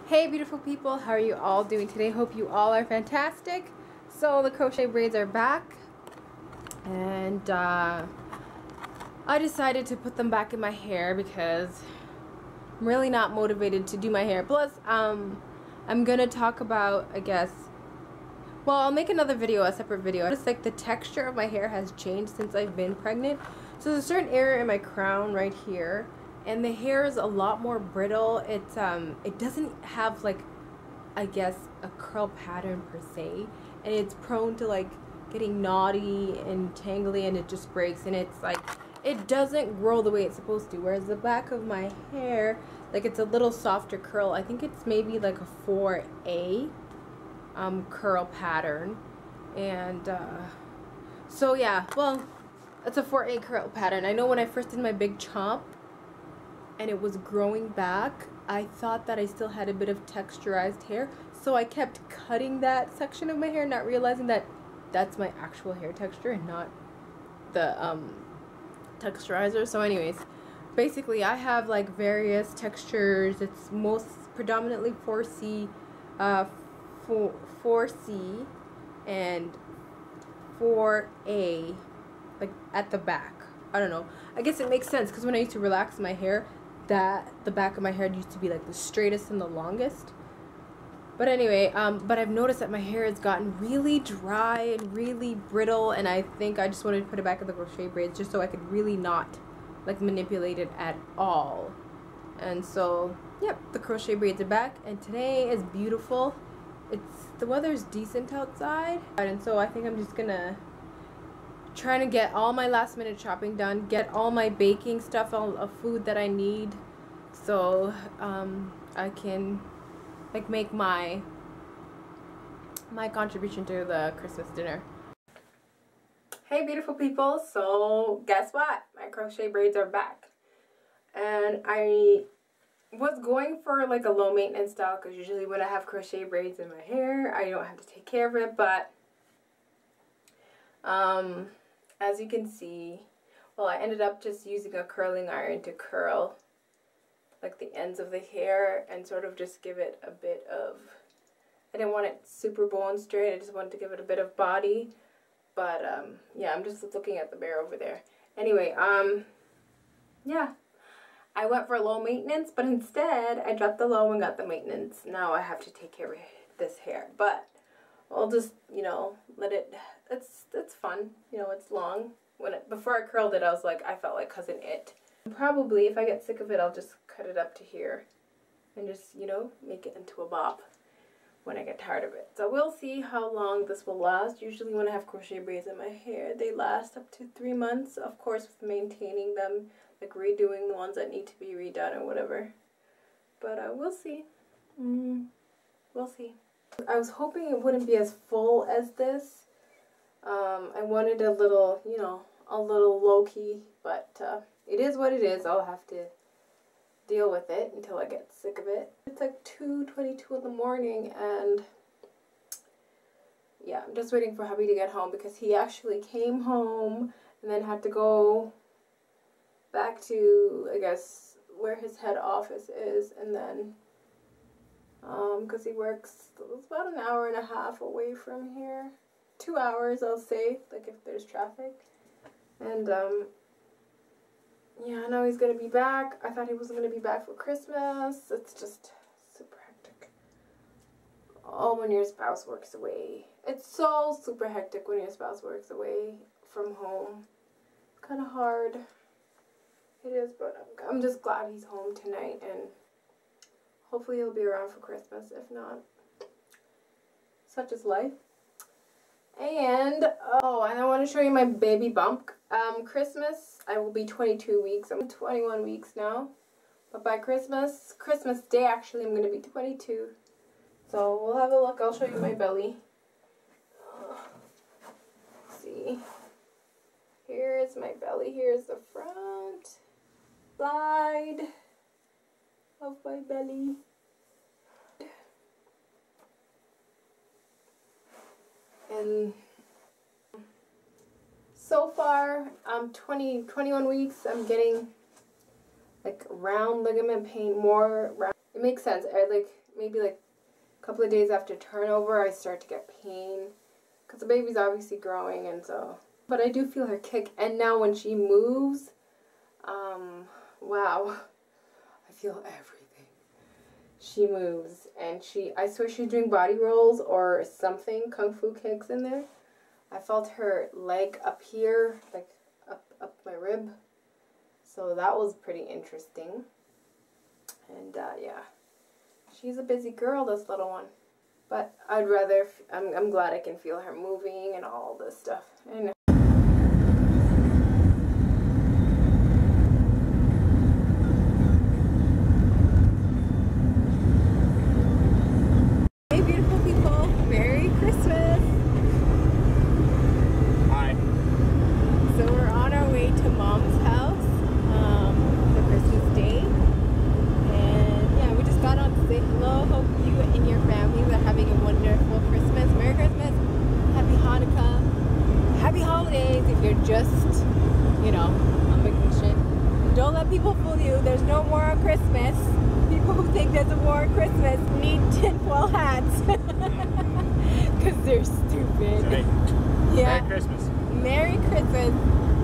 Hey beautiful people, how are you all doing today? Hope you all are fantastic. So the crochet braids are back, and I decided to put them back in my hair because I'm really not motivated to do my hair. Plus I'm gonna talk about, I guess, well, I'll make another video, a separate video. It's like the texture of my hair has changed since I've been pregnant. So there's a certain area in my crown right here, and the hair is a lot more brittle. It doesn't have, like, I guess, a curl pattern per se, and it's prone to like getting knotty and tangly, and it just breaks, and it's like it doesn't grow the way it's supposed to. Whereas the back of my hair, like, it's a little softer curl. I think it's maybe like a 4A curl pattern, and so yeah, well, it's a 4A curl pattern. I know when I first did my big chomp and it was growing back, I thought that I still had a bit of texturized hair, so I kept cutting that section of my hair, not realizing that that's my actual hair texture and not the texturizer. So anyways, basically I have like various textures. It's most predominantly 4C, 4C and 4A, like at the back. I don't know, I guess it makes sense because when I used to relax my hair, that the back of my hair used to be like the straightest and the longest. But anyway, but I've noticed that my hair has gotten really dry and really brittle, and I think I just wanted to put it back in the crochet braids just so I could really not like manipulate it at all. And so yep, the crochet braids are back, and today is beautiful. The weather's decent outside, and so I think I'm just gonna trying to get all my last minute shopping done, get all my baking stuff, all of food that I need, so I can like make my contribution to the Christmas dinner. Hey beautiful people, so guess what? My crochet braids are back, and I was going for like a low maintenance style because usually when I have crochet braids in my hair I don't have to take care of it, but as you can see, well, I ended up just using a curling iron to curl like the ends of the hair and sort of just give it a bit of, I didn't want it super bone straight, I just wanted to give it a bit of body. But yeah, I'm just looking at the bear over there. Anyway, yeah, I went for low maintenance, but instead I dropped the low and got the maintenance. Now I have to take care of this hair, but I'll just, you know, let it, it's fun, you know, it's long. Before I curled it, I was like, I felt like Cousin It. Probably, if I get sick of it, I'll just cut it up to here and just, you know, make it into a bob when I get tired of it. So we'll see how long this will last. Usually when I have crochet braids in my hair, they last up to 3 months, of course, with maintaining them, like redoing the ones that need to be redone or whatever. But we'll see. We'll see. I was hoping it wouldn't be as full as this. I wanted a little, you know, a little low-key, but it is what it is. I'll have to deal with it until I get sick of it. It's like 2:22 in the morning, and yeah, I'm just waiting for hubby to get home because he actually came home and then had to go back to, I guess, where his head office is, and then because he works, it's about an hour and a half away from here. 2 hours, I'll say, like if there's traffic. And yeah, now he's gonna be back. I thought he wasn't gonna be back for Christmas. It's just super hectic. Oh, when your spouse works away. It's so super hectic when your spouse works away from home. It's kind of hard. It is, but I'm just glad he's home tonight, and hopefully he'll be around for Christmas. If not, such is life. And oh, and I want to show you my baby bump. Christmas, I will be 22 weeks. I'm 21 weeks now, but by Christmas Day actually, I'm going to be 22. So we'll have a look. I'll show you my belly. Let's see, here's my belly. Here's the front side of my belly. And so far, 21 weeks, I'm getting like round ligament pain, more round. It makes sense. Like maybe like a couple of days after turnover, I start to get pain because the baby's obviously growing, and so. But I do feel her kick, and now when she moves, wow, I feel everything. She moves, and I swear she's doing body rolls or something, kung fu kicks in there. I felt her leg up here, like up my rib. So that was pretty interesting. And yeah, she's a busy girl, this little one. But I'd rather, I'm glad I can feel her moving and all this stuff. And hey, beautiful people, Merry Christmas. Hi. So we're on our way to Mom's house for Christmas Day. And yeah, we just got on to say hello. Hope you and your families are having a wonderful Christmas. Merry Christmas. Happy Hanukkah. Happy holidays if you're just, you know, on vacation. Don't let people fool you. There's no war on Christmas. People who think there's a war on Christmas need tinfoil hats. Because they're stupid. Hey, Yeah. Merry Christmas. Merry Christmas.